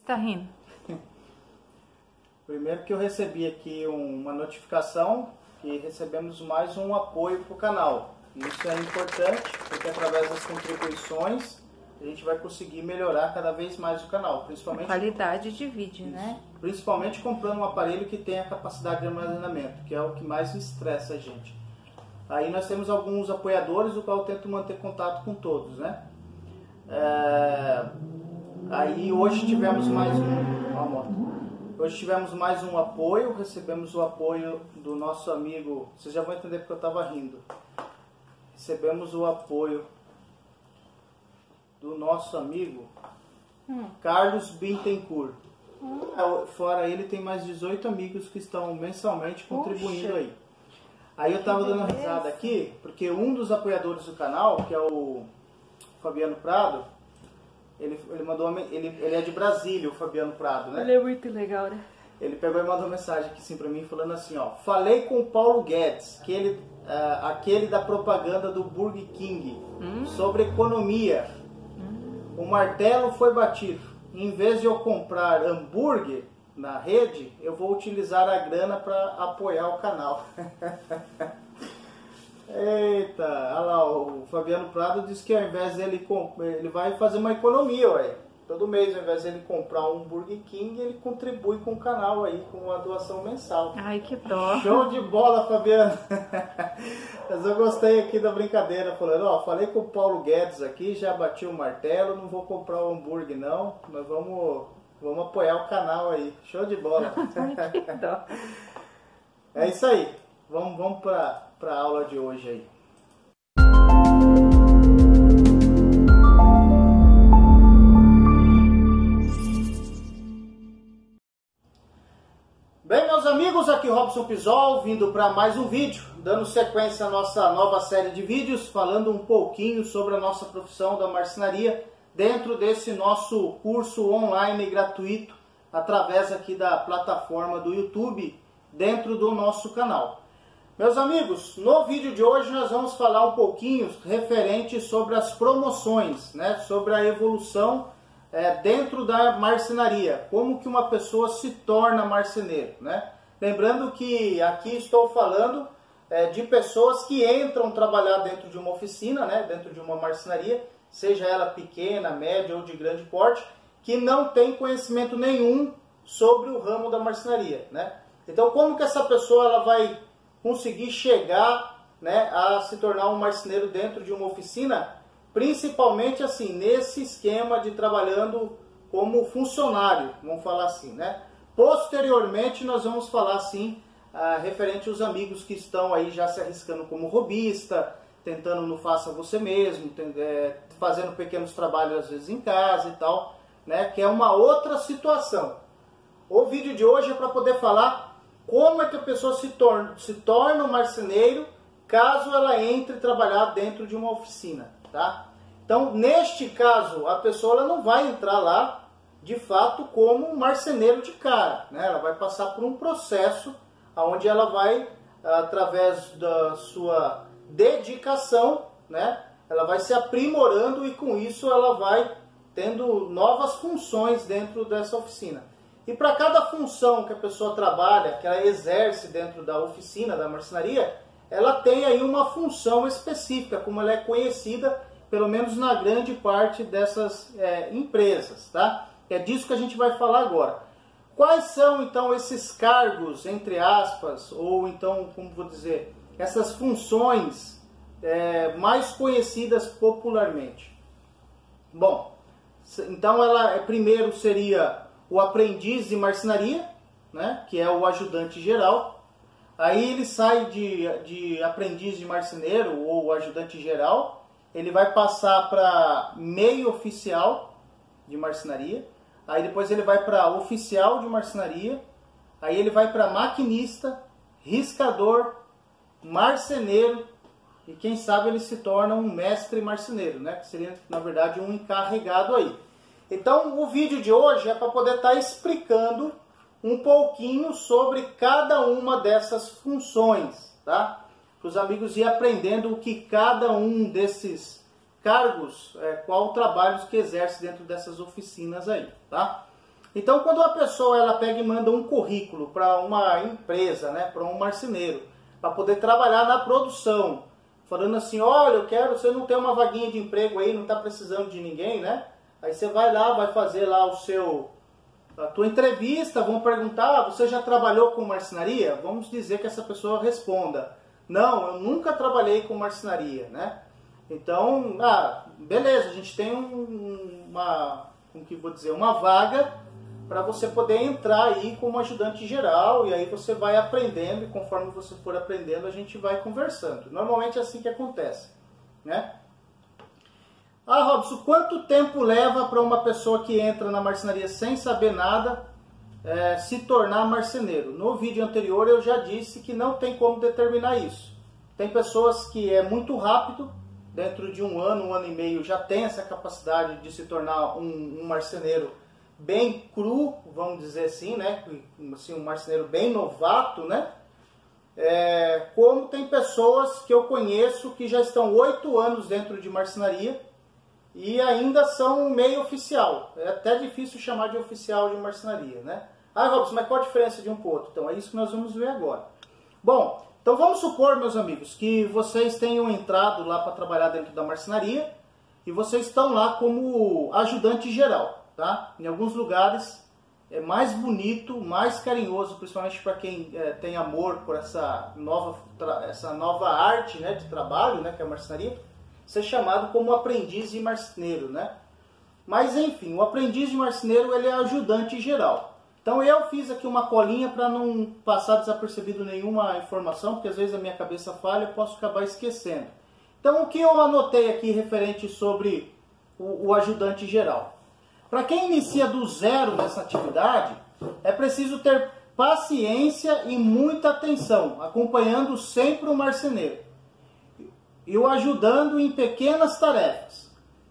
tá rindo? Primeiro que eu recebi aqui uma notificação que recebemos mais um apoio para o canal. Isso é importante porque através das contribuições a gente vai conseguir melhorar cada vez mais o canal, principalmente a qualidade de vídeo, né? Principalmente comprando um aparelho que tenha capacidade de armazenamento, que é o que mais estressa a gente. Aí nós temos alguns apoiadores, o qual eu tento manter contato com todos, né? Aí hoje tivemos mais Hoje tivemos mais um apoio, recebemos o apoio do nosso amigo, vocês já vão entender porque eu estava rindo. Recebemos o apoio do nosso amigo Carlos Bittencourt. Fora ele, tem mais 18 amigos que estão mensalmente contribuindo aí. Aí eu estava dando risada aqui, porque um dos apoiadores do canal, que é o Fabiano Prado, ele é de Brasília, o Fabiano Prado, né? Ele é muito legal, né? Ele pegou e mandou uma mensagem aqui assim pra mim, falando assim, ó: falei com o Paulo Guedes, aquele da propaganda do Burger King, sobre economia. O martelo foi batido. Em vez de eu comprar hambúrguer na rede, eu vou utilizar a grana para apoiar o canal. Eita, olha lá, o Fabiano Prado disse que ao invés dele ele vai fazer uma economia, ué. Todo mês, ao invés dele comprar um Burger King, ele contribui com o canal aí, com a doação mensal. Ai, que dó. Show de bola, Fabiano. Mas eu gostei aqui da brincadeira, falando, ó, falei com o Paulo Guedes aqui, já bati o martelo, não vou comprar o hambúrguer não, mas vamos apoiar o canal aí. Show de bola. Ai, que dó. É isso aí. Vamos para a aula de hoje aí. Bem, meus amigos, aqui Robson Pisol, vindo para mais um vídeo, dando sequência à nossa nova série de vídeos, falando um pouquinho sobre a nossa profissão da marcenaria, dentro desse nosso curso online gratuito, através aqui da plataforma do YouTube, dentro do nosso canal. Meus amigos, no vídeo de hoje nós vamos falar um pouquinho referente sobre as promoções, né? Sobre a evolução dentro da marcenaria, como que uma pessoa se torna marceneiro, né? Lembrando que aqui estou falando de pessoas que entram trabalhar dentro de uma oficina, né? Dentro de uma marcenaria, seja ela pequena, média ou de grande porte, que não tem conhecimento nenhum sobre o ramo da marcenaria, né? Então como que essa pessoa ela vai conseguir chegar, né, a se tornar um marceneiro dentro de uma oficina, principalmente assim, nesse esquema de trabalhando como funcionário, vamos falar assim, né? Posteriormente nós vamos falar assim, referente aos amigos que estão aí já se arriscando como robista, tentando no faça você mesmo, fazendo pequenos trabalhos às vezes em casa e tal, né? Que é uma outra situação. O vídeo de hoje é para poder falar como é que a pessoa se torna um marceneiro caso ela entre trabalhar dentro de uma oficina, tá? Então, neste caso, a pessoa ela não vai entrar lá, de fato, como um marceneiro de cara, né? Ela vai passar por um processo onde ela vai, através da sua dedicação, né? Ela vai se aprimorando e com isso ela vai tendo novas funções dentro dessa oficina. E para cada função que a pessoa trabalha, que ela exerce dentro da oficina, da marcenaria, ela tem aí uma função específica, como ela é conhecida, pelo menos na grande parte dessas empresas, tá? É disso que a gente vai falar agora. Quais são, então, esses cargos, entre aspas, ou então, como vou dizer, essas funções mais conhecidas popularmente? Bom, então ela primeiro seria o aprendiz de marcenaria, né, que é o ajudante geral. Aí ele sai de aprendiz de marceneiro ou ajudante geral, ele vai passar para meio oficial de marcenaria, aí depois ele vai para oficial de marcenaria, aí ele vai para maquinista, riscador, marceneiro e quem sabe ele se torna um mestre marceneiro, né, que seria na verdade um encarregado aí. Então, o vídeo de hoje é para poder estar explicando um pouquinho sobre cada uma dessas funções, tá? Para os amigos ir aprendendo o que cada um desses cargos, qual trabalhos que exerce dentro dessas oficinas aí, tá? Então, quando a pessoa ela pega e manda um currículo para uma empresa, né, para um marceneiro, para poder trabalhar na produção, falando assim, olha, você não tem uma vaguinha de emprego aí, não está precisando de ninguém, né? Aí você vai lá, vai fazer lá a tua entrevista, vão perguntar, você já trabalhou com marcenaria? Vamos dizer que essa pessoa responda, não, eu nunca trabalhei com marcenaria, né? Então, beleza, a gente tem uma vaga para você poder entrar aí como ajudante geral, e aí você vai aprendendo, e conforme você for aprendendo, a gente vai conversando. Normalmente é assim que acontece, né? Robson, quanto tempo leva para uma pessoa que entra na marcenaria sem saber nada se tornar marceneiro? No vídeo anterior eu já disse que não tem como determinar isso. Tem pessoas que é muito rápido, dentro de um ano e meio já tem essa capacidade de se tornar um marceneiro bem cru, vamos dizer assim, né? Assim, um marceneiro bem novato, né? Como tem pessoas que eu conheço que já estão 8 anos dentro de marcenaria e ainda são meio oficial. É até difícil chamar de oficial de marcenaria, né? Robson, mas qual a diferença de um para o outro? Então é isso que nós vamos ver agora. Bom, então vamos supor, meus amigos, que vocês tenham entrado lá para trabalhar dentro da marcenaria e vocês estão lá como ajudante geral. Tá? Em alguns lugares é mais bonito, mais carinhoso, principalmente para quem tem amor por essa nova arte, né, de trabalho, né, que é a marcenaria, ser chamado como aprendiz de marceneiro, né? Mas enfim, o aprendiz de marceneiro ele é ajudante geral. Então eu fiz aqui uma colinha para não passar desapercebido nenhuma informação, porque às vezes a minha cabeça falha e eu posso acabar esquecendo. Então o que eu anotei aqui referente sobre o ajudante geral? Para quem inicia do zero nessa atividade, é preciso ter paciência e muita atenção, acompanhando sempre o marceneiro e o ajudando em pequenas tarefas.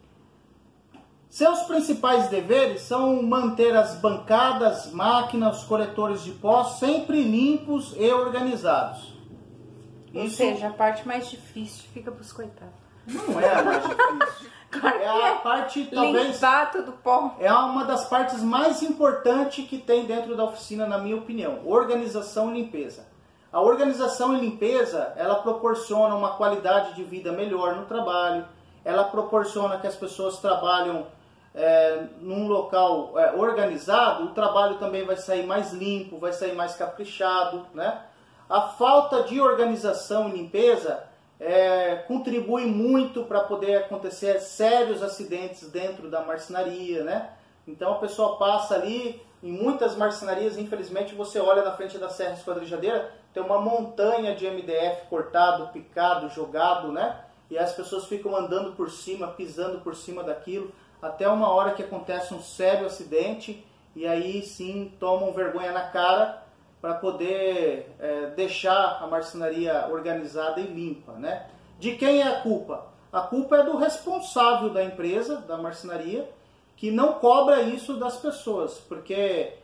Seus principais deveres são manter as bancadas, máquinas, os coletores de pó sempre limpos e organizados. Ou seja, a parte mais difícil fica para os coitados. Não é a mais difícil. É a parte, talvez, limpar todo o pó. É uma das partes mais importantes que tem dentro da oficina, na minha opinião. Organização e limpeza. A organização e limpeza, ela proporciona uma qualidade de vida melhor no trabalho. Ela proporciona que as pessoas trabalham num local organizado. O trabalho também vai sair mais limpo, vai sair mais caprichado, né? A falta de organização e limpeza contribui muito para poder acontecer sérios acidentes dentro da marcenaria, né? Então a pessoa passa ali, em muitas marcenarias, infelizmente, você olha na frente da serra esquadrijadeira, tem uma montanha de MDF cortado, picado, jogado, né? E as pessoas ficam andando por cima, pisando por cima daquilo, até uma hora que acontece um sério acidente, e aí sim tomam vergonha na cara para poder deixar a marcenaria organizada e limpa, né? De quem é a culpa? A culpa é do responsável da empresa, da marcenaria, que não cobra isso das pessoas, porque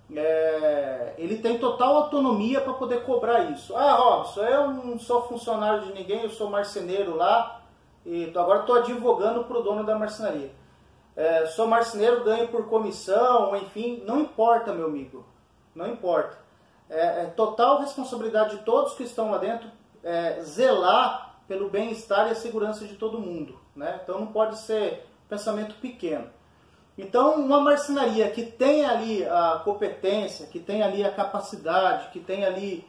ele tem total autonomia para poder cobrar isso. Robson, eu não sou funcionário de ninguém, eu sou marceneiro lá, e agora estou advogando para o dono da marcenaria. Sou marceneiro, ganho por comissão, enfim, não importa, meu amigo, não importa. É total responsabilidade de todos que estão lá dentro zelar pelo bem-estar e a segurança de todo mundo, né? Então não pode ser pensamento pequeno. Então uma marcenaria que tem ali a competência, que tem ali a capacidade, que tem ali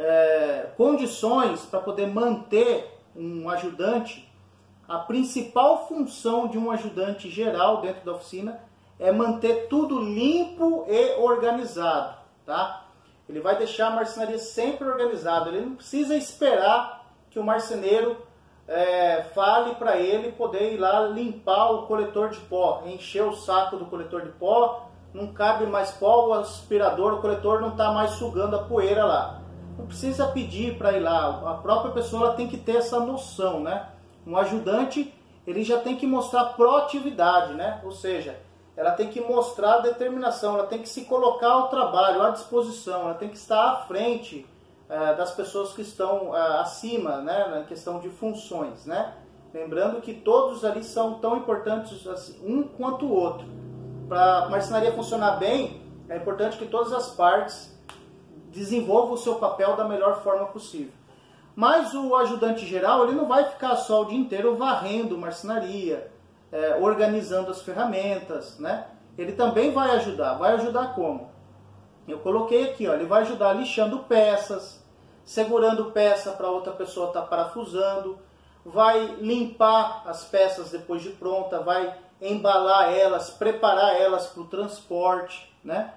condições para poder manter um ajudante, a principal função de um ajudante geral dentro da oficina é manter tudo limpo e organizado, tá? Ele vai deixar a marcenaria sempre organizada. Ele não precisa esperar que o marceneiro fale para ele poder ir lá limpar o coletor de pó, encher o saco do coletor de pó, não cabe mais pó, o aspirador, o coletor não está mais sugando a poeira lá. Não precisa pedir para ir lá. A própria pessoa tem que ter essa noção, né? Um ajudante, ele já tem que mostrar proatividade, né? Ou seja, ela tem que mostrar determinação, ela tem que se colocar ao trabalho, à disposição, ela tem que estar à frente das pessoas que estão acima, né, na questão de funções, né? Lembrando que todos ali são tão importantes assim, um quanto o outro. para a marcenaria funcionar bem, é importante que todas as partes desenvolvam o seu papel da melhor forma possível. Mas o ajudante geral, ele não vai ficar só o dia inteiro varrendo marcenaria, organizando as ferramentas, né? Ele também vai ajudar como? Eu coloquei aqui, ó, ele vai ajudar lixando peças, segurando peça para outra pessoa estar parafusando, vai limpar as peças depois de pronta, vai embalar elas, preparar elas para o transporte, né?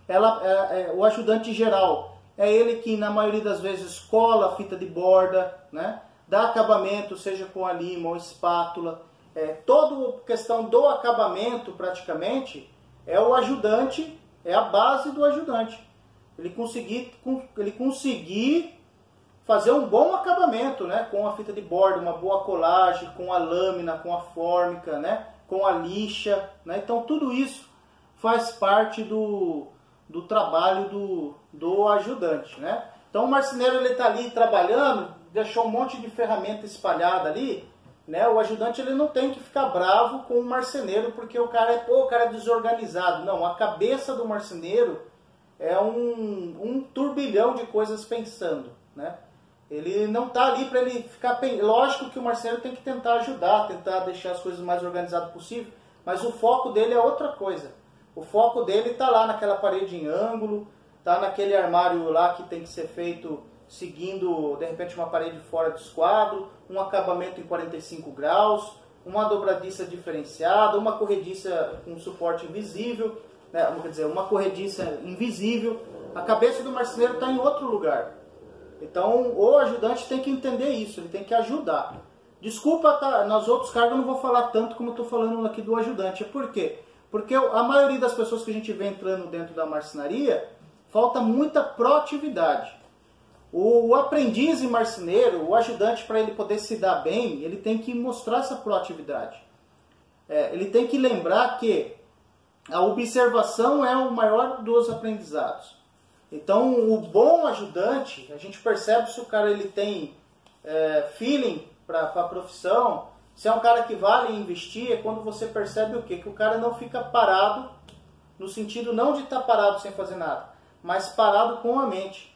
O ajudante geral é ele que na maioria das vezes cola a fita de borda, né? Dá acabamento, seja com a lima ou espátula. Toda questão do acabamento praticamente é o ajudante, é a base do ajudante. Ele conseguir fazer um bom acabamento, né? Com a fita de borda, uma boa colagem, com a lâmina, com a fórmica, né? Com a lixa, né? Então tudo isso faz parte do trabalho do ajudante, né? Então o marceneiro ele está ali trabalhando, deixou um monte de ferramenta espalhada ali, né? O ajudante ele não tem que ficar bravo com o marceneiro porque o cara é desorganizado. Não, a cabeça do marceneiro é um turbilhão de coisas pensando, né? Ele não está ali para ele ficar... Lógico que o marceneiro tem que tentar ajudar, tentar deixar as coisas mais organizadas possível, mas o foco dele é outra coisa. O foco dele está lá naquela parede em ângulo, está naquele armário lá que tem que ser feito seguindo, de repente, uma parede fora do esquadro, um acabamento em 45 graus, uma dobradiça diferenciada, uma corrediça com suporte invisível, né? Quer dizer, uma corrediça invisível. A cabeça do marceneiro está em outro lugar. Então, o ajudante tem que entender isso, ele tem que ajudar. Desculpa, tá, nas outros cargos eu não vou falar tanto como eu estou falando aqui do ajudante. Por quê? Porque a maioria das pessoas que a gente vê entrando dentro da marcenaria, falta muita proatividade. O aprendiz e marceneiro, o ajudante, para ele poder se dar bem, ele tem que mostrar essa proatividade. Ele tem que lembrar que a observação é o maior dos aprendizados. Então, o bom ajudante, a gente percebe se o cara ele tem feeling para a profissão, se é um cara que vale investir, é quando você percebe o quê? Que o cara não fica parado, no sentido não de estar parado sem fazer nada, mas parado com a mente.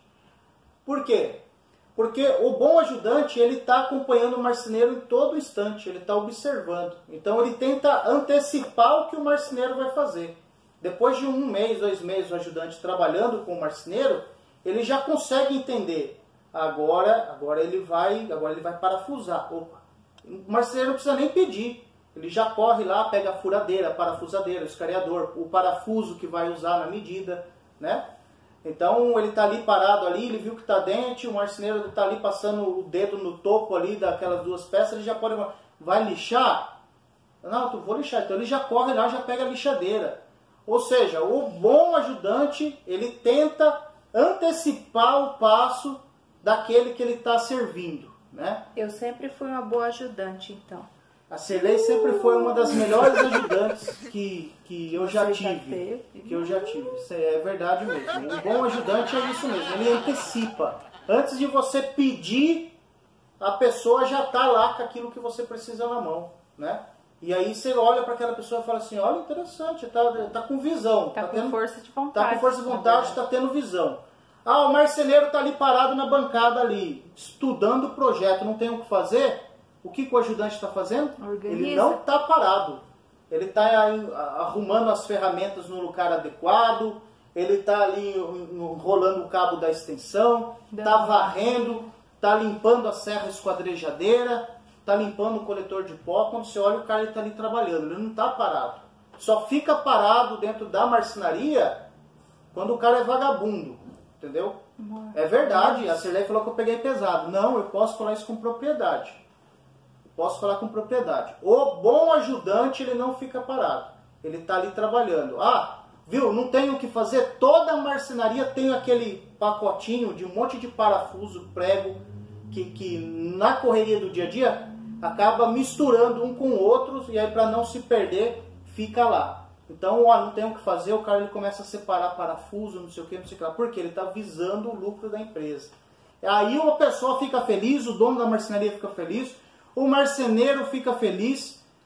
Por quê? Porque o bom ajudante, ele está acompanhando o marceneiro em todo instante, ele está observando. Então ele tenta antecipar o que o marceneiro vai fazer. Depois de 1 mês, 2 meses, o ajudante trabalhando com o marceneiro, ele já consegue entender. Agora ele vai parafusar. Opa. O marceneiro não precisa nem pedir. Ele já corre lá, pega a furadeira, a parafusadeira, o escariador, o parafuso que vai usar na medida, né? Então ele está ali parado ali, ele viu que está dente, o marceneiro está ali passando o dedo no topo ali daquelas 2 peças, ele já pode... Vai lixar? Não, vou lixar. Então ele já corre lá, já pega a lixadeira. Ou seja, o bom ajudante, ele tenta antecipar o passo daquele que ele está servindo, né? Eu sempre fui uma boa ajudante, então. A Cirlei sempre foi uma das melhores ajudantes que eu já tive. Isso é verdade mesmo. O bom ajudante é isso mesmo, ele antecipa. Antes de você pedir, a pessoa já está lá com aquilo que você precisa na mão, né? E aí você olha para aquela pessoa e fala assim, olha, interessante, tá com visão. Tá com força de vontade. Tá com força de vontade, está tendo visão. Ah, o marceneiro está ali parado na bancada ali, estudando o projeto, não tem o que fazer. O que o ajudante está fazendo? Organiza. Ele não está parado. Ele está arrumando as ferramentas no lugar adequado, ele está ali enrolando o cabo da extensão, está varrendo, está limpando a serra esquadrejadeira, está limpando o coletor de pó. Quando você olha, o cara está ali trabalhando, ele não está parado. Só fica parado dentro da marcenaria quando o cara é vagabundo, entendeu? É verdade, a Cirlei falou que eu peguei pesado. Não, eu posso falar isso com propriedade. Posso falar com propriedade. O bom ajudante, ele não fica parado. Ele está ali trabalhando. Ah, viu? Não tem o que fazer. Toda a marcenaria tem aquele pacotinho de um monte de parafuso, prego, que na correria do dia a dia acaba misturando um com o outro, e aí para não se perder, fica lá. Então, ó, não tem o que fazer, o cara ele começa a separar parafuso, não sei o que, não sei o que lá. Por quê? Ele está visando o lucro da empresa. Aí uma pessoa fica feliz, o dono da marcenaria fica feliz, o marceneiro fica feliz,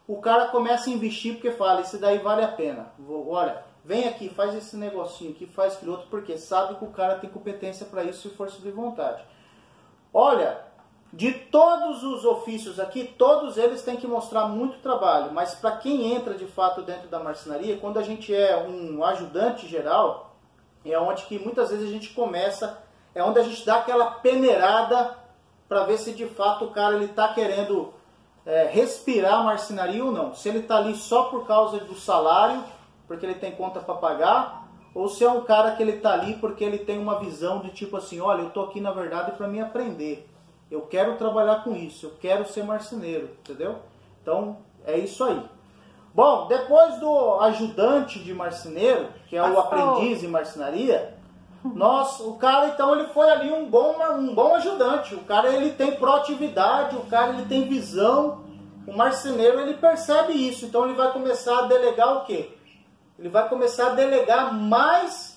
o cara começa a investir porque fala, isso daí vale a pena. Olha, vem aqui, faz esse negocinho aqui, faz aquilo outro, porque sabe que o cara tem competência para isso e força de vontade. Olha, de todos os ofícios aqui, todos eles têm que mostrar muito trabalho, mas para quem entra de fato dentro da marcenaria, quando a gente é um ajudante geral, é onde que muitas vezes a gente começa, é onde a gente dá aquela peneirada para ver se de fato o cara está querendo respirar a marcenaria ou não. Se ele está ali só por causa do salário, porque ele tem conta para pagar, ou se é um cara que ele está ali porque ele tem uma visão de tipo assim, olha, eu estou aqui na verdade para me aprender. Eu quero trabalhar com isso, eu quero ser marceneiro, entendeu? Então, é isso aí. Bom, depois do ajudante de marceneiro, que é o aprendiz em marcenaria, o cara, então, ele foi ali um bom ajudante. O cara, ele tem proatividade, o cara, ele tem visão. O marceneiro, ele percebe isso. Então, ele vai começar a delegar o quê? Ele vai começar a delegar mais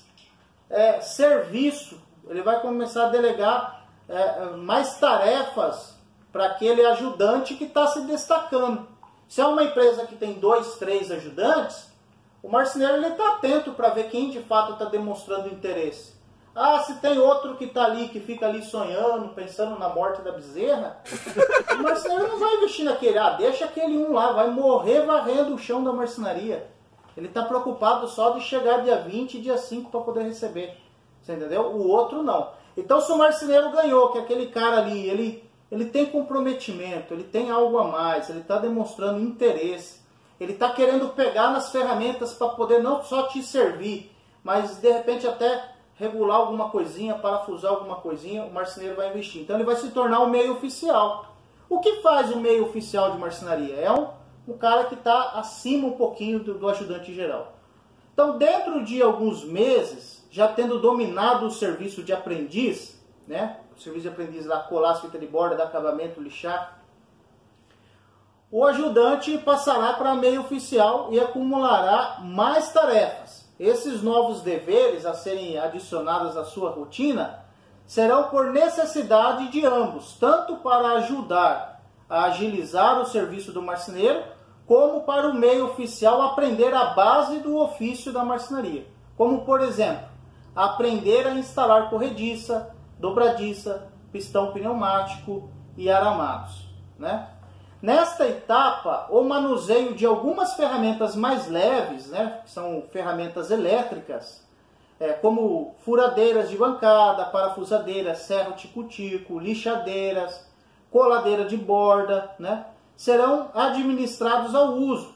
serviço. Ele vai começar a delegar mais tarefas para aquele ajudante que está se destacando. Se é uma empresa que tem 2, 3 ajudantes, o marceneiro está atento para ver quem de fato está demonstrando interesse. Ah, se tem outro que está ali, que fica ali sonhando, pensando na morte da bezerra, o marceneiro não vai investir naquele. Ah, deixa aquele um lá, vai morrer varrendo o chão da marcenaria. Ele está preocupado só de chegar dia 20 e dia 5 para poder receber. Você entendeu? O outro não. Então, se o marceneiro ganhou, que aquele cara ali, ele tem comprometimento, ele tem algo a mais, ele está demonstrando interesse, ele está querendo pegar nas ferramentas para poder não só te servir, mas de repente até regular alguma coisinha, parafusar alguma coisinha, o marceneiro vai investir. Então, ele vai se tornar um meio oficial. O que faz o meio oficial de marcenaria? É um cara que está acima um pouquinho do ajudante geral. Então, dentro de alguns meses, já tendo dominado o serviço de aprendiz, né? O serviço de aprendiz lá, colar as fitas de borda, dar acabamento, lixar, o ajudante passará para meio oficial e acumulará mais tarefas. Esses novos deveres a serem adicionados à sua rotina serão por necessidade de ambos, tanto para ajudar a agilizar o serviço do marceneiro, como para o meio oficial aprender a base do ofício da marcenaria. Como, por exemplo, aprender a instalar corrediça, dobradiça, pistão pneumático e aramados, né? Nesta etapa, o manuseio de algumas ferramentas mais leves, né, que são ferramentas elétricas, como furadeiras de bancada, parafusadeiras, serra tico-tico, lixadeiras, coladeira de borda, né, serão administrados ao uso.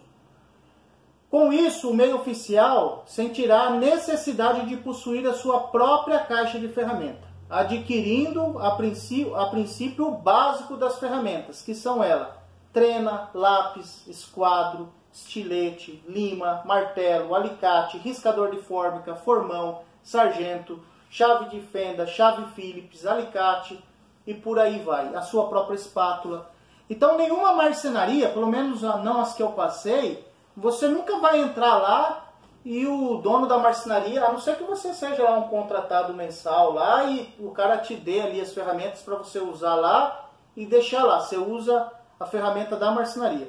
Com isso, o meio oficial sentirá a necessidade de possuir a sua própria caixa de ferramenta, adquirindo a princípio o básico das ferramentas, que são elas: trena, lápis, esquadro, estilete, lima, martelo, alicate, riscador de fórmica, formão, sargento, chave de fenda, chave Phillips, alicate e por aí vai. A sua própria espátula. Então, nenhuma marcenaria, pelo menos não as que eu passei, você nunca vai entrar lá e o dono da marcenaria, a não ser que você seja lá um contratado mensal lá e o cara te dê ali as ferramentas para você usar lá e deixar lá. Você usa a ferramenta da marcenaria.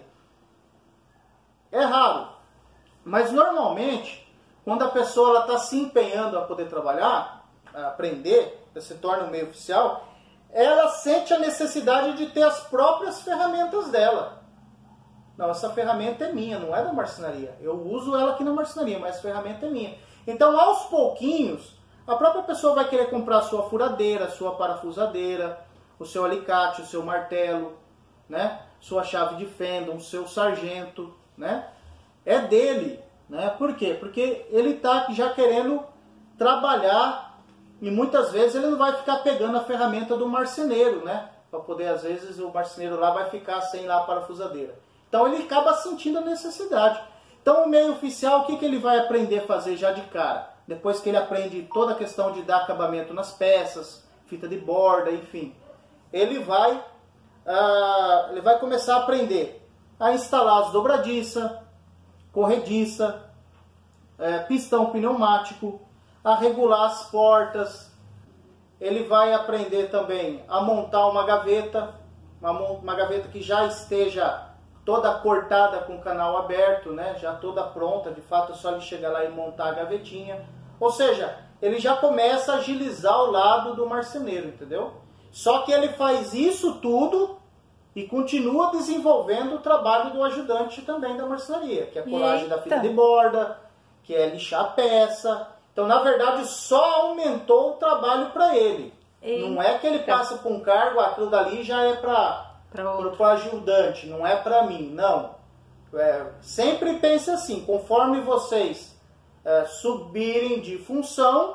É raro, mas normalmente, quando a pessoa está se empenhando a poder trabalhar, a aprender, se torna um meio oficial, ela sente a necessidade de ter as próprias ferramentas dela. Não, essa ferramenta é minha, não é da marcenaria. Eu uso ela aqui na marcenaria, mas a ferramenta é minha. Então, aos pouquinhos, a própria pessoa vai querer comprar a sua furadeira, a sua parafusadeira, o seu alicate, o seu martelo, né? Sua chave de fenda, o seu sargento, né? É dele, né? Por quê? Porque ele está já querendo trabalhar e muitas vezes ele não vai ficar pegando a ferramenta do marceneiro, né? Para poder, às vezes, o marceneiro lá vai ficar sem lá a parafusadeira. Então ele acaba sentindo a necessidade. Então o meio oficial, o que ele vai aprender a fazer já de cara? Depois que ele aprende toda a questão de dar acabamento nas peças, fita de borda, enfim. Ele vai começar a aprender a instalar as dobradiças, corrediça, pistão pneumático, a regular as portas. Ele vai aprender também a montar uma gaveta que já esteja toda cortada com o canal aberto, né? Já toda pronta, de fato é só ele chegar lá e montar a gavetinha. Ou seja, ele já começa a agilizar o lado do marceneiro, entendeu? Só que ele faz isso tudo e continua desenvolvendo o trabalho do ajudante também da marcenaria, que é a colagem da fita de borda, que é lixar a peça. Então, na verdade, só aumentou o trabalho para ele. Não é que ele passa por um cargo, aquilo dali já é para o ajudante, não é para mim, não. Sempre pense assim, conforme vocês subirem de função,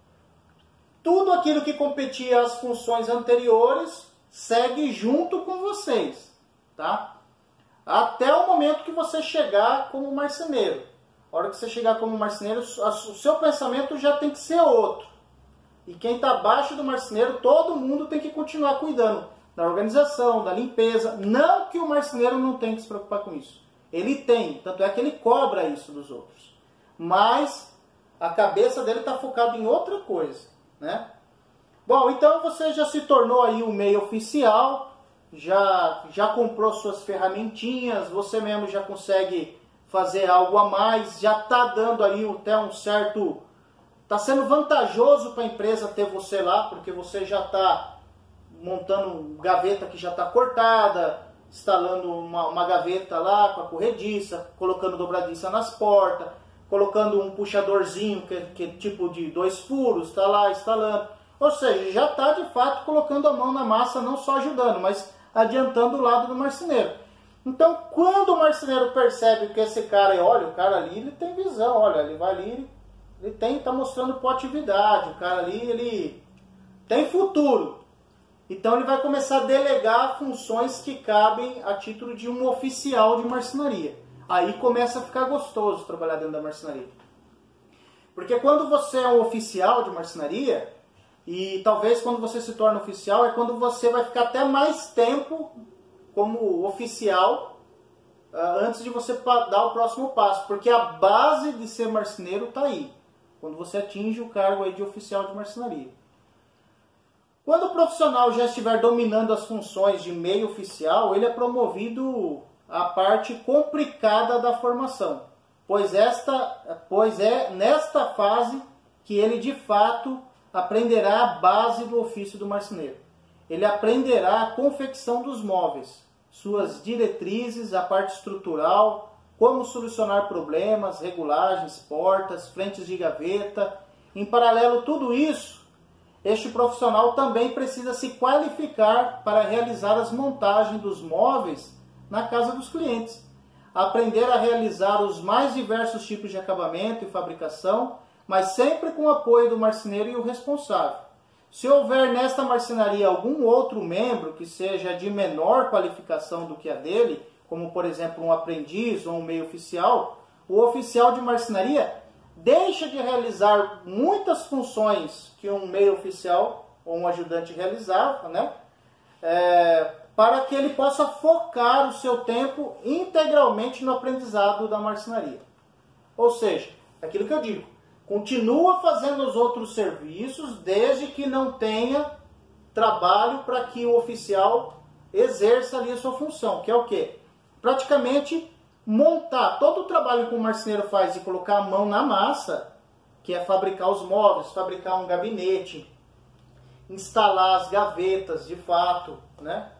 tudo aquilo que competia às funções anteriores segue junto com vocês, tá? Até o momento que você chegar como marceneiro. A hora que você chegar como marceneiro, o seu pensamento já tem que ser outro. E quem está abaixo do marceneiro, todo mundo tem que continuar cuidando da organização, da limpeza. Não que o marceneiro não tenha que se preocupar com isso. Ele tem, tanto é que ele cobra isso dos outros. Mas a cabeça dele está focada em outra coisa, né? Bom, então você já se tornou aí um meio oficial, já comprou suas ferramentinhas, você mesmo já consegue fazer algo a mais, já está dando aí até um certo... Está sendo vantajoso para a empresa ter você lá, porque você já está montando gaveta que já está cortada, instalando uma gaveta lá com a corrediça, colocando dobradiça nas portas, colocando um puxadorzinho que é tipo de 2 furos, está lá instalando. Ou seja, já está de fato colocando a mão na massa, não só ajudando, mas adiantando o lado do marceneiro. Então, quando o marceneiro percebe que esse cara, olha, o cara ali ele tem visão, olha, ele vai ali, ele está mostrando proatividade, o cara ali ele tem futuro. Então ele vai começar a delegar funções que cabem a título de um oficial de marcenaria. Aí começa a ficar gostoso trabalhar dentro da marcenaria. Porque quando você é um oficial de marcenaria, e talvez quando você se torna oficial, é quando você vai ficar até mais tempo como oficial antes de você dar o próximo passo. Porque a base de ser marceneiro está aí, quando você atinge o cargo aí de oficial de marcenaria. Quando o profissional já estiver dominando as funções de meio oficial, ele é promovido à parte complicada da formação, pois é nesta fase que ele de fato aprenderá a base do ofício do marceneiro. Ele aprenderá a confecção dos móveis, suas diretrizes, a parte estrutural, como solucionar problemas, regulagens, portas, frentes de gaveta. Em paralelo, tudo isso, este profissional também precisa se qualificar para realizar as montagens dos móveis na casa dos clientes. Aprender a realizar os mais diversos tipos de acabamento e fabricação, mas sempre com o apoio do marceneiro e o responsável. Se houver nesta marcenaria algum outro membro que seja de menor qualificação do que a dele, como por exemplo um aprendiz ou um meio oficial, o oficial de marcenaria deixa de realizar muitas funções que um meio oficial ou um ajudante realizava, né? Para que ele possa focar o seu tempo integralmente no aprendizado da marcenaria. Ou seja, aquilo que eu digo, continua fazendo os outros serviços desde que não tenha trabalho para que o oficial exerça ali a sua função, que é o quê? Praticamente montar todo o trabalho que o marceneiro faz de colocar a mão na massa, que é fabricar os móveis, fabricar um gabinete, instalar as gavetas de fato, né?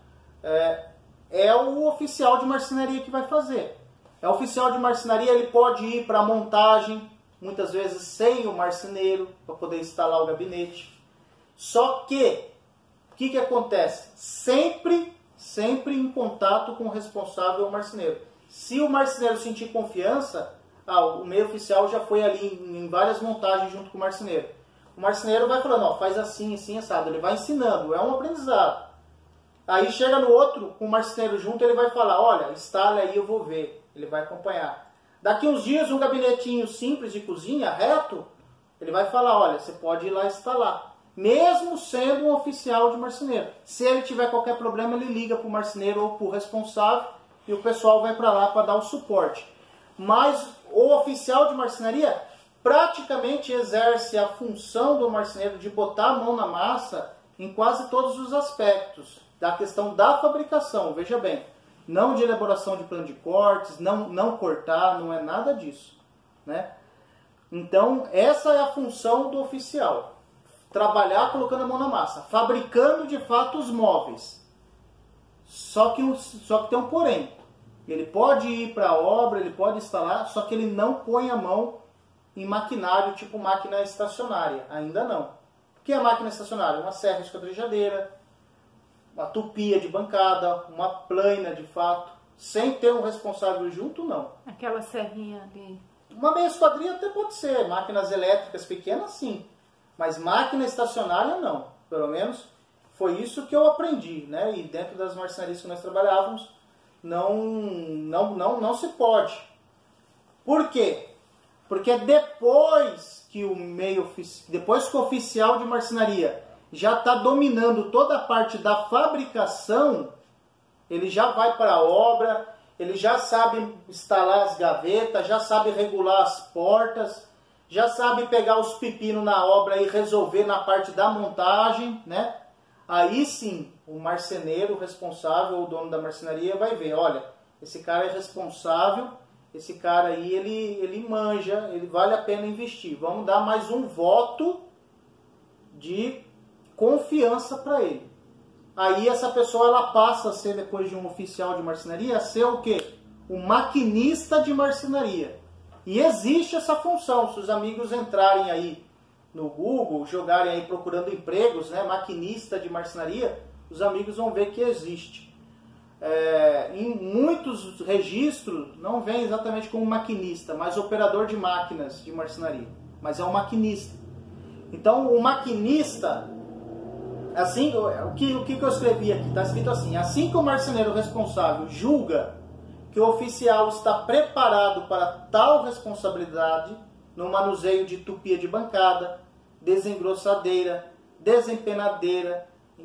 É o oficial de marcenaria que vai fazer. O oficial de marcenaria, ele pode ir para a montagem, muitas vezes sem o marceneiro, para poder instalar o gabinete. Só que, o que acontece? Sempre em contato com o responsável ou marceneiro. Se o marceneiro sentir confiança, o meio oficial já foi ali em várias montagens junto com o marceneiro. O marceneiro vai falando, ó, faz assim, assim, assado. Ele vai ensinando, é um aprendizado. Aí chega no outro, com o marceneiro junto, ele vai falar, olha, instala aí, eu vou ver. Ele vai acompanhar. Daqui uns dias, um gabinetinho simples de cozinha, reto, ele vai falar, olha, você pode ir lá instalar. Mesmo sendo um oficial de marceneiro. Se ele tiver qualquer problema, ele liga para o marceneiro ou para o responsável e o pessoal vai para lá para dar o suporte. Mas o oficial de marcenaria praticamente exerce a função do marceneiro de botar a mão na massa em quase todos os aspectos da questão da fabricação, veja bem. não de elaboração de plano de cortes, não cortar, não é nada disso, né? Então, essa é a função do oficial. Trabalhar colocando a mão na massa, fabricando de fato os móveis. Só que tem um porém. Ele pode ir para a obra, ele pode instalar, só que ele não põe a mão em maquinário tipo máquina estacionária. Ainda não. O que é máquina estacionária? Uma serra esquadrejadeira, uma tupia de bancada, uma plana de fato, sem ter um responsável junto, não. Aquela serrinha ali. Uma meia esquadrilha até pode ser, máquinas elétricas pequenas sim, mas máquina estacionária não. Pelo menos foi isso que eu aprendi, né? E dentro das marcenarias que nós trabalhávamos, não se pode. Por quê? Porque depois que o oficial de marcenaria já está dominando toda a parte da fabricação, ele já vai para a obra, ele já sabe instalar as gavetas, já sabe regular as portas, já sabe pegar os pepinos na obra e resolver na parte da montagem, né? Aí sim, o marceneiro responsável, o dono da marcenaria, vai ver, olha, esse cara é responsável, esse cara aí, ele manja, ele vale a pena investir. Vamos dar mais um voto de confiança para ele. Aí essa pessoa ela passa a ser, depois de um oficial de marcenaria, a ser o quê? O maquinista de marcenaria. E existe essa função. Se os amigos entrarem aí no Google, jogarem aí procurando empregos, né, maquinista de marcenaria, os amigos vão ver que existe. Em muitos registros não vem exatamente como maquinista, mas operador de máquinas de marcenaria. Mas é um maquinista. Então o maquinista... Assim, o que eu escrevi aqui? Está escrito assim: assim que o marceneiro responsável julga que o oficial está preparado para tal responsabilidade no manuseio de tupia de bancada, desengrossadeira, desempenadeira,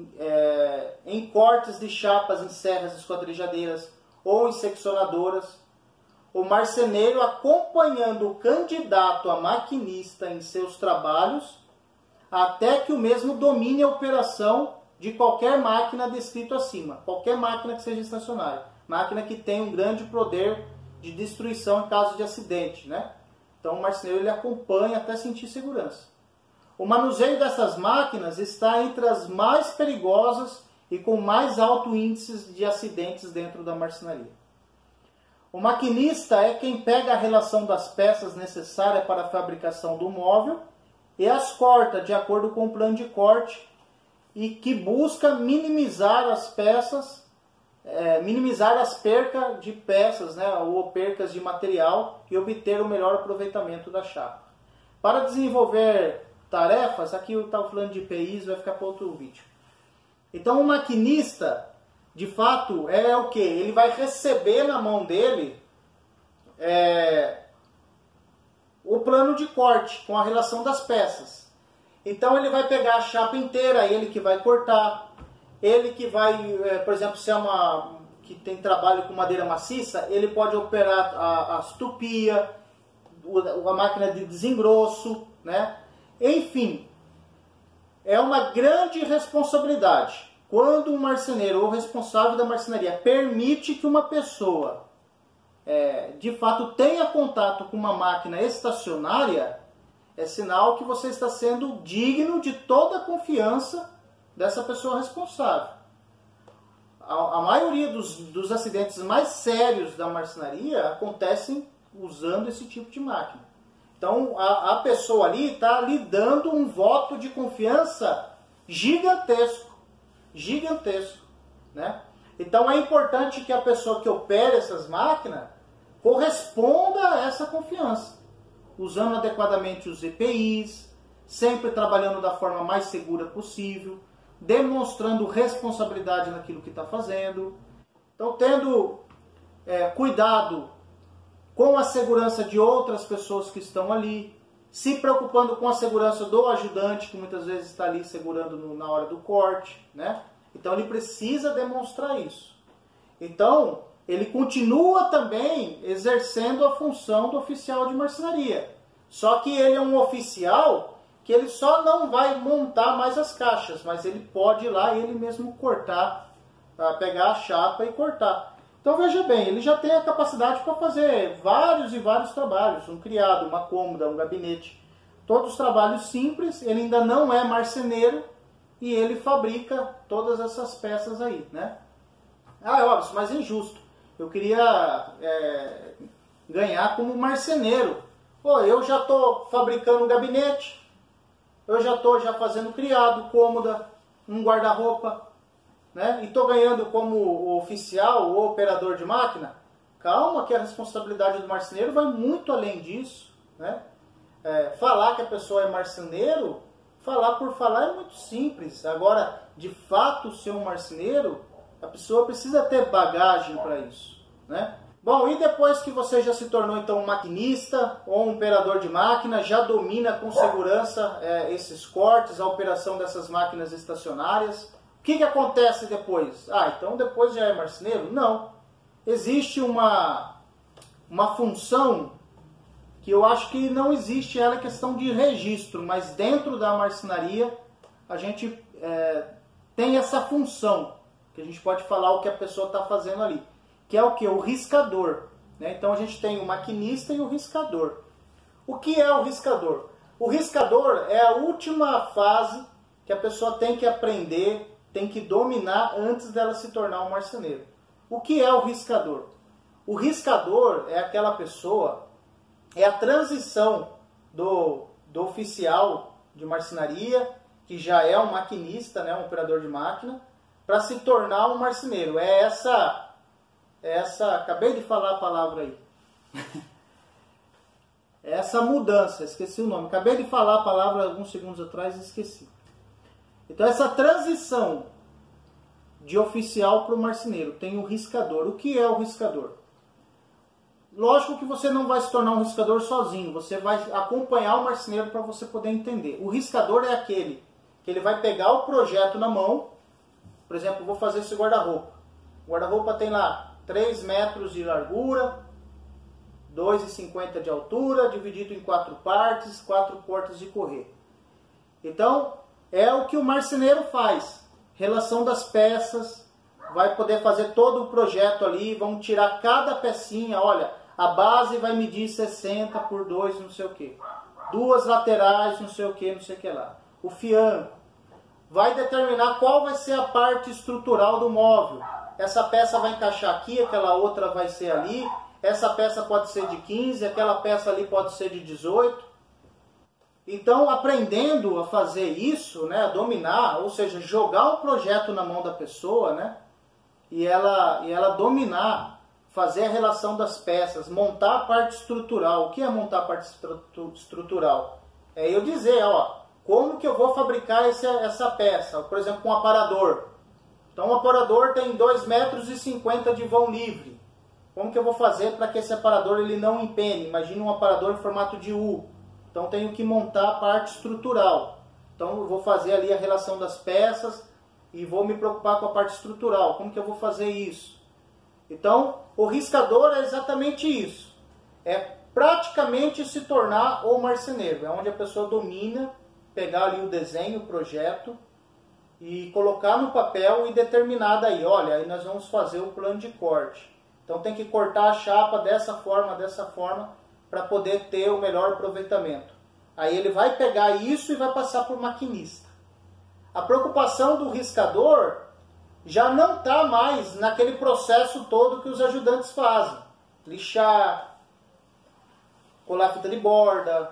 em cortes de chapas em serras esquadrejadeiras ou em seccionadoras, o marceneiro acompanhando o candidato a maquinista em seus trabalhos, até que o mesmo domine a operação de qualquer máquina descrito acima. Qualquer máquina que seja estacionária. Máquina que tem um grande poder de destruição em caso de acidente, né? Então o marceneiro ele acompanha até sentir segurança. O manuseio dessas máquinas está entre as mais perigosas e com mais alto índice de acidentes dentro da marcenaria. O maquinista é quem pega a relação das peças necessárias para a fabricação do móvel e as corta de acordo com o plano de corte e que busca minimizar as peças, minimizar as percas de peças, né, ou percas de material e obter o melhor aproveitamento da chapa. Para desenvolver tarefas, aqui eu estava falando de IPIs, vai ficar para outro vídeo. Então o maquinista, de fato, é o que? Ele vai receber na mão dele o plano de corte com a relação das peças. Então ele vai pegar a chapa inteira, ele que vai cortar, ele que vai, por exemplo, se é uma que tem trabalho com madeira maciça, ele pode operar a tupia, a máquina de desengrosso, né? Enfim, é uma grande responsabilidade. Quando um marceneiro ou responsável da marcenaria permite que uma pessoa de fato tenha contato com uma máquina estacionária, é sinal que você está sendo digno de toda a confiança dessa pessoa responsável. A maioria dos acidentes mais sérios da marcenaria acontecem usando esse tipo de máquina. Então a pessoa ali está lhe dando um voto de confiança gigantesco, né? Então é importante que a pessoa que opere essas máquinas corresponda a essa confiança, usando adequadamente os EPIs, sempre trabalhando da forma mais segura possível, demonstrando responsabilidade naquilo que está fazendo. Então tendo cuidado com a segurança de outras pessoas que estão ali, se preocupando com a segurança do ajudante, que muitas vezes está ali segurando na hora do corte, né? Então ele precisa demonstrar isso. Então ele continua também exercendo a função do oficial de marcenaria. Só que ele é um oficial que ele só não vai montar mais as caixas, mas ele pode ir lá e ele mesmo cortar, pegar a chapa e cortar. Então veja bem, ele já tem a capacidade para fazer vários e vários trabalhos, um criado, uma cômoda, um gabinete, todos os trabalhos simples. Ele ainda não é marceneiro e ele fabrica todas essas peças aí, né? Ah, é óbvio, mas é injusto. Eu queria ganhar como marceneiro. Pô, eu já estou fabricando um gabinete, eu já estou fazendo criado, cômoda, um guarda-roupa, né? E estou ganhando como oficial ou operador de máquina. Calma, que a responsabilidade do marceneiro vai muito além disso, né? Falar que a pessoa é marceneiro, falar por falar é muito simples. Agora, de fato, ser um marceneiro, a pessoa precisa ter bagagem para isso, né? Bom, e depois que você já se tornou então um maquinista ou um operador de máquina, já domina com segurança esses cortes, a operação dessas máquinas estacionárias, o que acontece depois? Ah, então depois já é marceneiro? Não. Existe uma função que eu acho que não existe, ela é questão de registro, mas dentro da marcenaria a gente tem essa função, que a gente pode falar o que a pessoa está fazendo ali, que é o que? O riscador, né? Então a gente tem o maquinista e o riscador. O que é o riscador? O riscador é a última fase que a pessoa tem que aprender, tem que dominar antes dela se tornar um marceneiro. O que é o riscador? O riscador é aquela pessoa, é a transição do oficial de marcenaria, que já é um maquinista, né, um operador de máquina, para se tornar um marceneiro. Acabei de falar a palavra aí. Essa mudança, esqueci o nome. Acabei de falar a palavra alguns segundos atrás e esqueci. Então essa transição de oficial para o marceneiro tem o riscador. O que é o riscador? Lógico que você não vai se tornar um riscador sozinho. Você vai acompanhar o marceneiro para você poder entender. O riscador é aquele que ele vai pegar o projeto na mão. Por exemplo, eu vou fazer esse guarda-roupa. O guarda-roupa tem lá 3 metros de largura, 2,50 de altura, dividido em 4 partes, 4 portas de correr. Então, é o que o marceneiro faz. Relação das peças, vai poder fazer todo o projeto ali, vão tirar cada pecinha, olha, a base vai medir 60 por 2, não sei o que. 2 laterais, não sei o que lá. O fianco vai determinar qual vai ser a parte estrutural do móvel. Essa peça vai encaixar aqui, aquela outra vai ser ali. Essa peça pode ser de 15, aquela peça ali pode ser de 18. Então, aprendendo a fazer isso, né, a dominar, ou seja, jogar o projeto na mão da pessoa, né, e ela dominar, fazer a relação das peças, montar a parte estrutural. O que é montar a parte estrutural? É eu dizer, ó, como que eu vou fabricar essa peça? Por exemplo, com um aparador. Então, o aparador tem 2,50 metros de vão livre. Como que eu vou fazer para que esse aparador ele não empene? Imagina um aparador em formato de U. Então, tenho que montar a parte estrutural. Então, eu vou fazer ali a relação das peças e vou me preocupar com a parte estrutural. Como que eu vou fazer isso? Então, o riscador é exatamente isso. É praticamente se tornar o marceneiro. É onde a pessoa domina, pegar ali o desenho, o projeto, e colocar no papel e determinar daí, olha, aí nós vamos fazer o plano de corte. Então tem que cortar a chapa dessa forma, para poder ter o melhor aproveitamento. Aí ele vai pegar isso e vai passar para o maquinista. A preocupação do riscador já não está mais naquele processo todo que os ajudantes fazem. Lixar, colar fita de borda,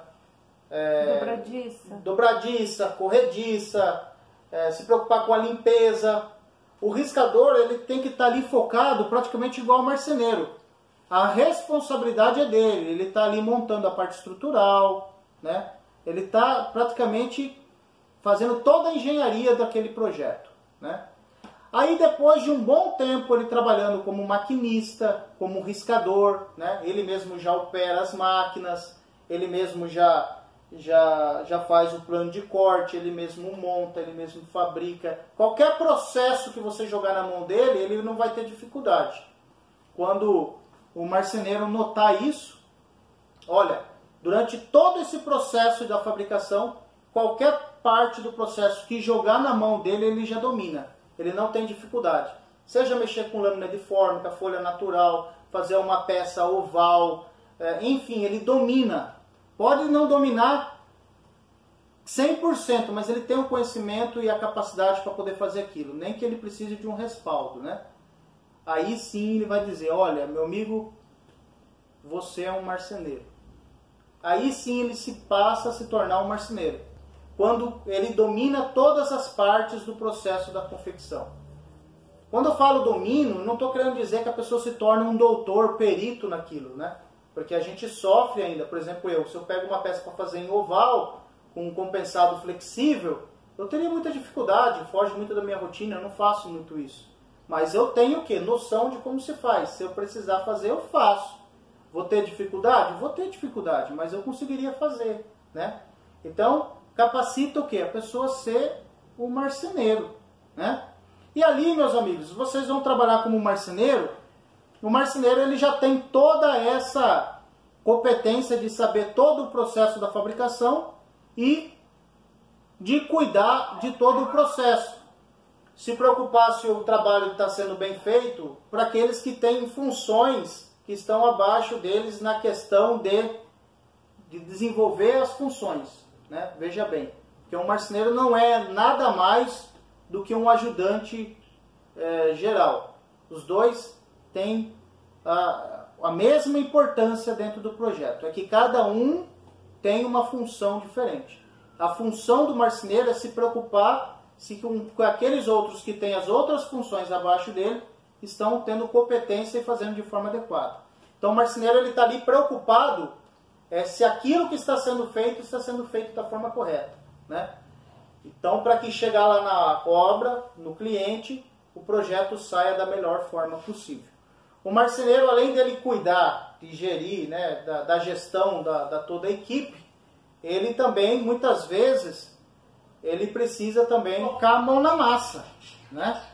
dobradiça, corrediça, se preocupar com a limpeza. O riscador ele tem que estar ali focado praticamente igual ao marceneiro. A responsabilidade é dele, ele está ali montando a parte estrutural, né? Ele está praticamente fazendo toda a engenharia daquele projeto, né? Aí depois de um bom tempo ele trabalhando como maquinista, como riscador, né? Ele mesmo já opera as máquinas, ele mesmo já faz o plano de corte, ele mesmo monta, ele mesmo fabrica. Qualquer processo que você jogar na mão dele, ele não vai ter dificuldade. Quando o marceneiro notar isso, olha, durante todo esse processo da fabricação, qualquer parte do processo que jogar na mão dele, ele já domina. Ele não tem dificuldade. seja mexer com lâmina de fórmica, folha natural, fazer uma peça oval, enfim, ele domina. Pode não dominar 100%, mas ele tem o conhecimento e a capacidade para poder fazer aquilo, nem que ele precise de um respaldo, né? Aí sim ele vai dizer, olha, meu amigo, você é um marceneiro. Aí sim ele se passa a se tornar um marceneiro, quando ele domina todas as partes do processo da confecção. Quando eu falo domínio, não estou querendo dizer que a pessoa se torne um doutor, perito naquilo, né? Porque a gente sofre ainda. Por exemplo, se eu pego uma peça para fazer em oval, com um compensado flexível, eu teria muita dificuldade, foge muito da minha rotina, eu não faço muito isso. Mas eu tenho o quê? Noção de como se faz. Se eu precisar fazer, eu faço. Vou ter dificuldade? Vou ter dificuldade, mas eu conseguiria fazer, né? Então, capacita o quê? A pessoa ser um marceneiro, né? E ali, meus amigos, vocês vão trabalhar como marceneiro. O marceneiro ele já tem toda essa competência de saber todo o processo da fabricação e de cuidar de todo o processo. Se preocupar se o trabalho está sendo bem feito para aqueles que têm funções que estão abaixo deles na questão de desenvolver as funções, né? Veja bem, que um marceneiro não é nada mais do que um ajudante geral. Os dois têm a mesma importância dentro do projeto. É que cada um tem uma função diferente. A função do marceneiro é se preocupar se com aqueles outros que têm as outras funções abaixo dele estão tendo competência e fazendo de forma adequada. Então o marceneiro está ali preocupado se aquilo que está sendo feito da forma correta, né? Então, para que chegar lá na obra, no cliente, o projeto saia da melhor forma possível. O marceneiro, além dele cuidar e gerir, né, da gestão da toda a equipe, ele também, muitas vezes, ele precisa também colocar a mão na massa, né?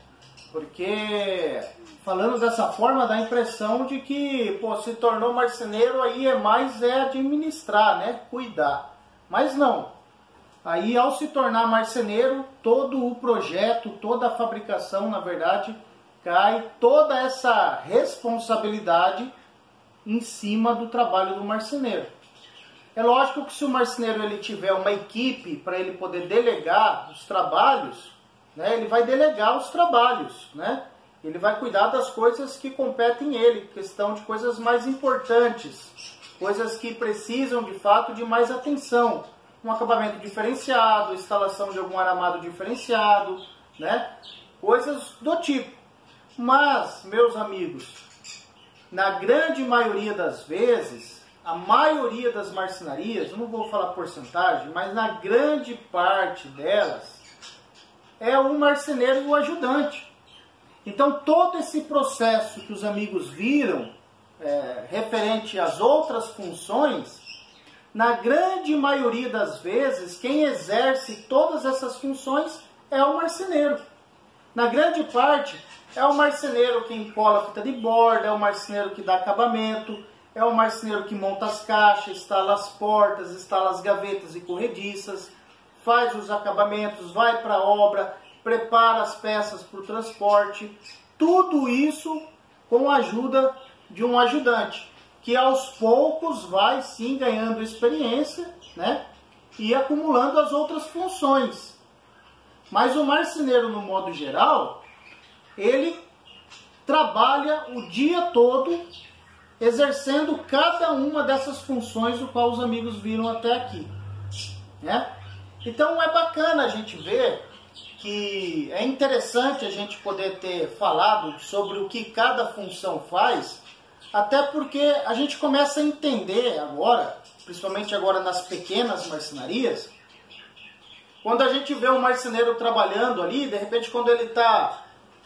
Porque, falando dessa forma, dá a impressão de que, se tornou marceneiro, aí é administrar, né? Cuidar. Mas não. Aí, ao se tornar marceneiro, todo o projeto, toda a fabricação, na verdade, cai toda essa responsabilidade em cima do trabalho do marceneiro. É lógico que se o marceneiro ele tiver uma equipe para ele poder delegar os trabalhos, né, ele vai delegar os trabalhos, né? Ele vai cuidar das coisas que competem ele, questão de coisas mais importantes, coisas que precisam de fato de mais atenção. Um acabamento diferenciado, instalação de algum aramado diferenciado, né? Coisas do tipo. Mas, meus amigos, na grande maioria das vezes, a maioria das marcenarias, eu não vou falar porcentagem, mas na grande parte delas, é o marceneiro e o ajudante. Então, todo esse processo que os amigos viram, referente às outras funções, na grande maioria das vezes, quem exerce todas essas funções é o marceneiro. Na grande parte, é o marceneiro quem cola a fita de borda, é o marceneiro que dá acabamento, é o marceneiro que monta as caixas, instala as portas, instala as gavetas e corrediças, faz os acabamentos, vai para a obra, prepara as peças para o transporte. Tudo isso com a ajuda de um ajudante, que aos poucos vai sim ganhando experiência, né, e acumulando as outras funções. Mas o marceneiro, no modo geral, ele trabalha o dia todo exercendo cada uma dessas funções do qual os amigos viram até aqui, né? Então é bacana a gente ver que é interessante a gente poder ter falado sobre o que cada função faz, até porque a gente começa a entender agora, principalmente agora nas pequenas marcenarias, quando a gente vê um marceneiro trabalhando ali, de repente quando ele está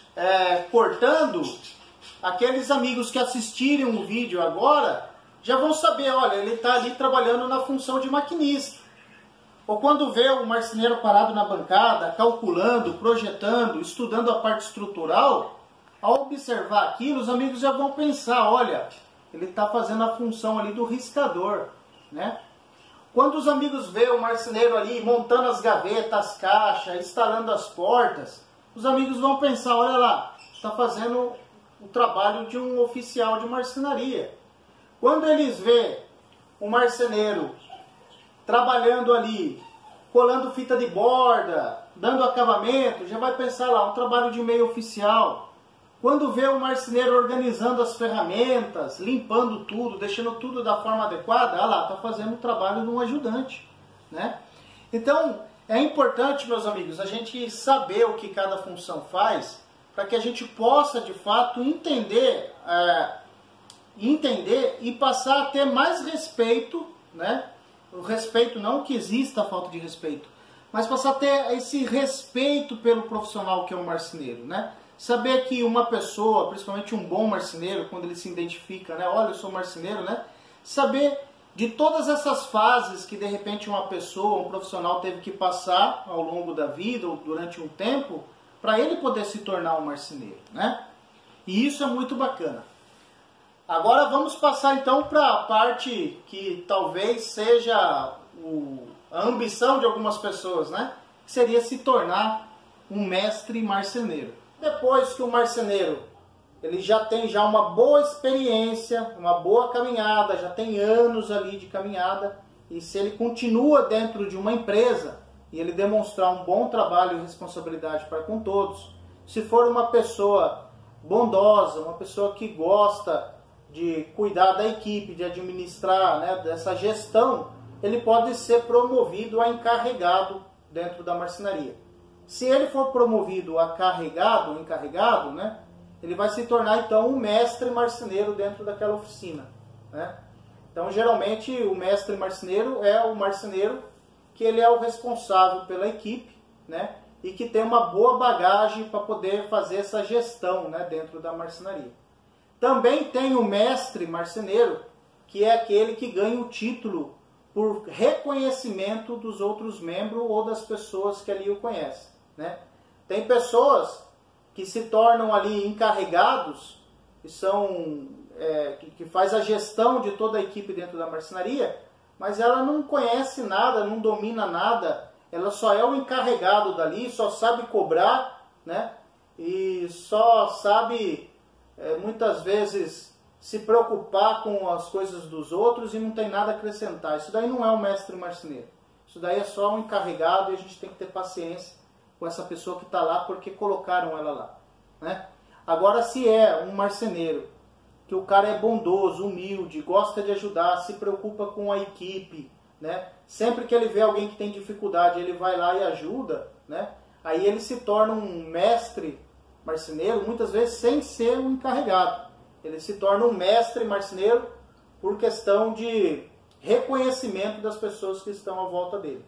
cortando, aqueles amigos que assistirem o vídeo agora já vão saber, olha, ele está ali trabalhando na função de maquinista. Ou quando vê o marceneiro parado na bancada, calculando, projetando, estudando a parte estrutural, ao observar aquilo, os amigos já vão pensar, olha, ele está fazendo a função ali do riscador, né? Quando os amigos veem o marceneiro ali montando as gavetas, as caixas, instalando as portas, os amigos vão pensar, olha lá, está fazendo o trabalho de um oficial de marcenaria. Quando eles vê um marceneiro trabalhando ali, colando fita de borda, dando acabamento, já vai pensar lá, um trabalho de meio oficial. Quando vê o marceneiro organizando as ferramentas, limpando tudo, deixando tudo da forma adequada, ah lá, está fazendo o trabalho de um ajudante, né? Então, é importante, meus amigos, a gente saber o que cada função faz, para que a gente possa, de fato, entender e passar a ter mais respeito, né? O respeito, não que exista a falta de respeito, mas passar a ter esse respeito pelo profissional que é um marceneiro, né? Saber que uma pessoa, principalmente um bom marceneiro, quando ele se identifica, né? Olha, eu sou marceneiro, né? Saber de todas essas fases que de repente uma pessoa, um profissional teve que passar ao longo da vida ou durante um tempo, para ele poder se tornar um marceneiro, né? E isso é muito bacana. Agora vamos passar então para a parte que talvez seja a ambição de algumas pessoas, né? Que seria se tornar um mestre marceneiro. Depois que o marceneiro ele já tem uma boa experiência, uma boa caminhada, já tem anos ali de caminhada, e se ele continua dentro de uma empresa e ele demonstrar um bom trabalho e responsabilidade para com todos, se for uma pessoa bondosa, uma pessoa que gosta de cuidar da equipe, de administrar, né, dessa gestão, ele pode ser promovido a encarregado dentro da marcenaria. Se ele for promovido a encarregado, né, ele vai se tornar então um mestre marceneiro dentro daquela oficina, né? Então, geralmente, o mestre marceneiro é o marceneiro que ele é o responsável pela equipe, né, e que tem uma boa bagagem para poder fazer essa gestão, né, dentro da marcenaria. Também tem o mestre marceneiro, que é aquele que ganha o título por reconhecimento dos outros membros ou das pessoas que ali o conhecem, né? Tem pessoas que se tornam ali encarregados, que são que faz a gestão de toda a equipe dentro da marcenaria, mas ela não conhece nada, não domina nada, ela só é o encarregado dali, só sabe cobrar, né? E só sabe muitas vezes se preocupar com as coisas dos outros e não tem nada a acrescentar. Isso daí não é um mestre marceneiro. Isso daí é só um encarregado e a gente tem que ter paciência com essa pessoa que está lá porque colocaram ela lá, né? Agora, se é um marceneiro, que o cara é bondoso, humilde, gosta de ajudar, se preocupa com a equipe, né? Sempre que ele vê alguém que tem dificuldade, ele vai lá e ajuda, né? Aí ele se torna um mestre marceneiro, muitas vezes sem ser um encarregado. Ele se torna um mestre marceneiro por questão de reconhecimento das pessoas que estão à volta dele.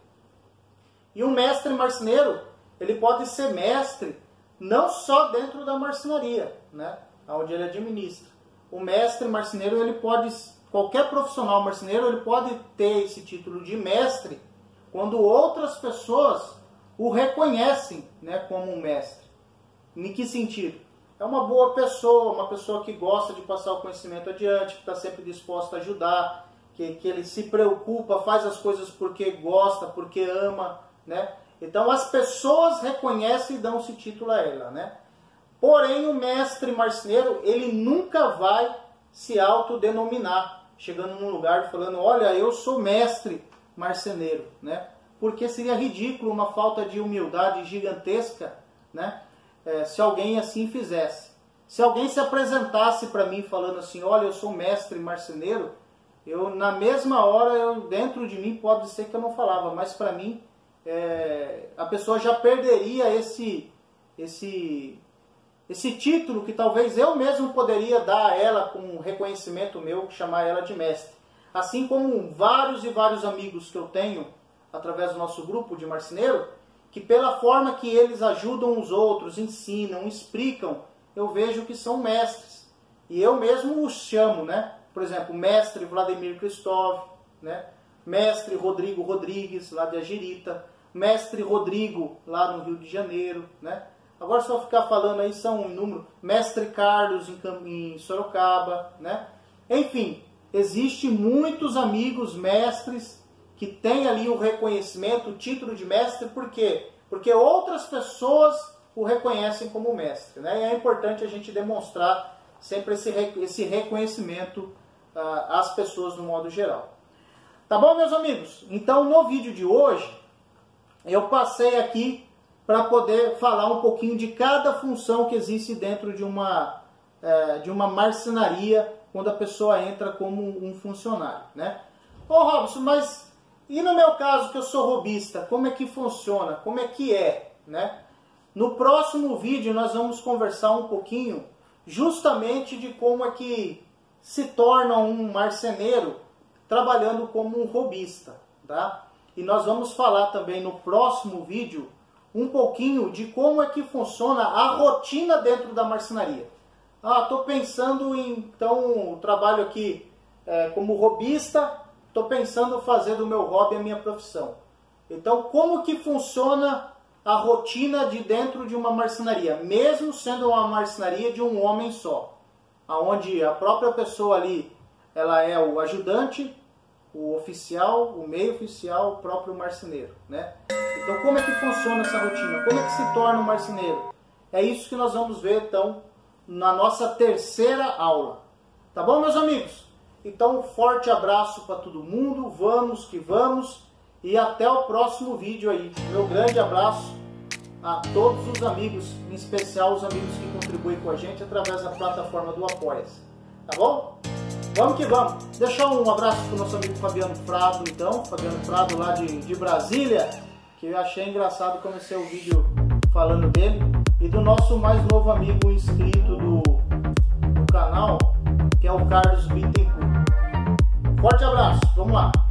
E um mestre marceneiro, ele pode ser mestre não só dentro da marcenaria, né, onde ele administra. O mestre marceneiro, ele pode, qualquer profissional marceneiro, ele pode ter esse título de mestre quando outras pessoas o reconhecem, né, como um mestre. Em que sentido? É uma boa pessoa, uma pessoa que gosta de passar o conhecimento adiante, que está sempre disposta a ajudar, que ele se preocupa, faz as coisas porque gosta, porque ama, né? Então as pessoas reconhecem e dão esse título a ela, né? Porém, o mestre marceneiro, ele nunca vai se autodenominar, chegando num lugar falando, olha, eu sou mestre marceneiro, né? Porque seria ridículo, uma falta de humildade gigantesca, né? Se alguém assim fizesse. Se alguém se apresentasse para mim falando assim, olha, eu sou mestre marceneiro, eu na mesma hora, dentro de mim pode ser que eu não falava, mas para mim a pessoa já perderia esse título que talvez eu mesmo poderia dar a ela com um reconhecimento meu, chamar ela de mestre. Assim como vários e vários amigos que eu tenho através do nosso grupo de marceneiro, que pela forma que eles ajudam os outros, ensinam, explicam, eu vejo que são mestres. E eu mesmo os chamo, né? Por exemplo, mestre Vladimir Kristov, né? Mestre Rodrigo Rodrigues, lá de Agirita, mestre Rodrigo, lá no Rio de Janeiro, né? Agora só ficar falando aí são um número, mestre Carlos em Sorocaba, né? Enfim, existem muitos amigos mestres que têm ali o reconhecimento, o título de mestre, por quê? Porque outras pessoas o reconhecem como mestre, né? E é importante a gente demonstrar sempre esse reconhecimento às pessoas no modo geral. Tá bom, meus amigos? Então, no vídeo de hoje, eu passei aqui para poder falar um pouquinho de cada função que existe dentro de uma marcenaria, quando a pessoa entra como um funcionário, né? Ô Robson, mas e no meu caso que eu sou robista, como é que funciona? Como é que é, né? No próximo vídeo nós vamos conversar um pouquinho justamente de como é que se torna um marceneiro trabalhando como um robista, tá? E nós vamos falar também no próximo vídeo um pouquinho de como é que funciona a rotina dentro da marcenaria. Estou pensando em, então, trabalho aqui como robista, estou pensando em fazer do meu hobby a minha profissão. Então, como que funciona a rotina de dentro de uma marcenaria, mesmo sendo uma marcenaria de um homem só, aonde a própria pessoa ali, ela é o ajudante, o oficial, o meio oficial, o próprio marceneiro, né? Então, como é que funciona essa rotina? Como é que se torna um marceneiro? É isso que nós vamos ver, então, na nossa terceira aula. Tá bom, meus amigos? Então, um forte abraço para todo mundo, vamos que vamos, e até o próximo vídeo aí. Meu grande abraço a todos os amigos, em especial os amigos que contribuem com a gente através da plataforma do Apoia-se. Tá bom? Vamos que vamos. Deixar um abraço para o nosso amigo Fabiano Prado, então. Fabiano Prado lá de Brasília, que eu achei engraçado, comecei o vídeo falando dele. E do nosso mais novo amigo inscrito do canal, que é o Carlos Bittencourt. Forte abraço, vamos lá.